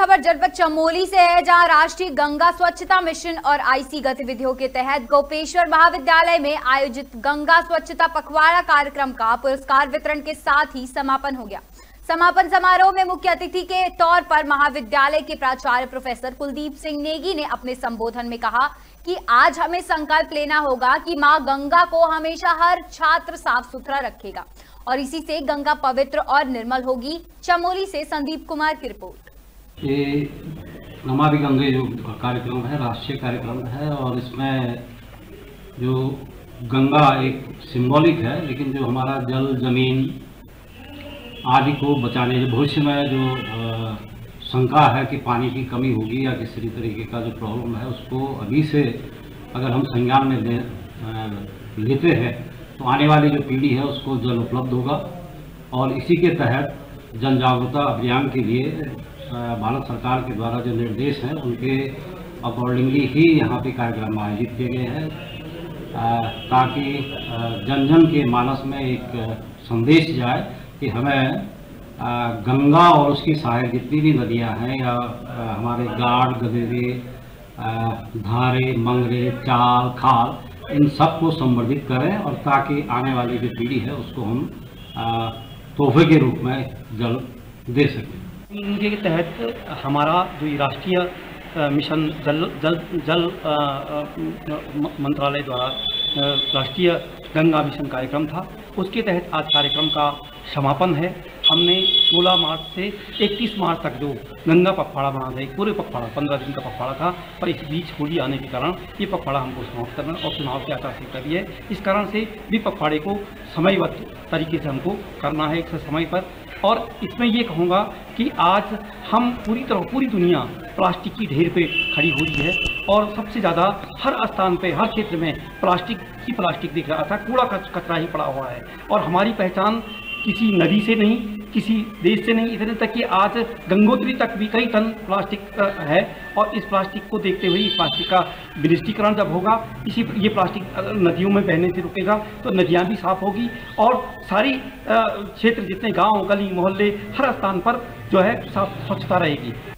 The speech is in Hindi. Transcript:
खबर जनपद चमोली से है, जहां राष्ट्रीय गंगा स्वच्छता मिशन और आईसी गतिविधियों के तहत गोपेश्वर महाविद्यालय में आयोजित गंगा स्वच्छता पखवाड़ा कार्यक्रम का पुरस्कार वितरण के साथ ही समापन हो गया। समापन समारोह में मुख्य अतिथि के तौर पर महाविद्यालय के प्राचार्य प्रोफेसर कुलदीप सिंह नेगी ने अपने संबोधन में कहा कि आज हमें संकल्प लेना होगा कि मां गंगा को हमेशा हर छात्र साफ सुथरा रखेगा और इसी से गंगा पवित्र और निर्मल होगी। चमोली से संदीप कुमार की रिपोर्ट। ये नमामि गंगे जो कार्यक्रम है राष्ट्रीय कार्यक्रम है और इसमें जो गंगा एक सिंबॉलिक है, लेकिन जो हमारा जल जमीन आदि को बचाने भविष्य में जो शंका है कि पानी की कमी होगी या किसी तरीके का जो प्रॉब्लम है उसको अभी से अगर हम संज्ञान में लेते हैं तो आने वाली जो पीढ़ी है उसको जल उपलब्ध होगा। और इसी के तहत जन जागरूकता अभियान के लिए भारत सरकार के द्वारा जो निर्देश हैं उनके अकॉर्डिंगली ही यहाँ पे कार्यक्रम आयोजित किए गए हैं, ताकि जन जन के मानस में एक संदेश जाए कि हमें गंगा और उसकी सहायक जितनी भी नदियाँ हैं या हमारे गाढ़ गदेरे धारे मंगरे चाल खाल इन सबको संवर्धित करें और ताकि आने वाली जो पीढ़ी है उसको हम तोहफे के रूप में जल दे सकें। इनके तहत हमारा जो राष्ट्रीय मिशन जल मंत्रालय द्वारा राष्ट्रीय गंगा मिशन कार्यक्रम था, उसके तहत आज कार्यक्रम का समापन है। हमने 16 मार्च से 31 मार्च तक जो गंगा पखवाड़ा बना था, पूरे पखवाड़ा 15 दिन का पखवाड़ा था, पर इस बीच होली आने के कारण ये पखवाड़ा हमको समाप्त करना और चुनाव की आचार संहिता भी है, इस कारण से भी पखवाड़े को समयबद्ध तरीके से हमको करना है एक समय पर। और इसमें ये कहूँगा कि आज हम पूरी दुनिया प्लास्टिक की ढेर पे खड़ी हो रही है और सबसे ज़्यादा हर स्थान पे हर क्षेत्र में प्लास्टिक दिख रहा था, कूड़ा कचरा ही पड़ा हुआ है। और हमारी पहचान किसी नदी से नहीं, किसी देश से नहीं, इतने तक कि आज गंगोत्री तक भी कई टन प्लास्टिक है। और इस प्लास्टिक को देखते हुए इस प्लास्टिक का विनिष्टीकरण जब होगा, ये प्लास्टिक नदियों में बहने से रुकेगा तो नदियाँ भी साफ होगी और सारी क्षेत्र जितने गांव गली मोहल्ले हर स्थान पर जो है साफ स्वच्छता रहेगी।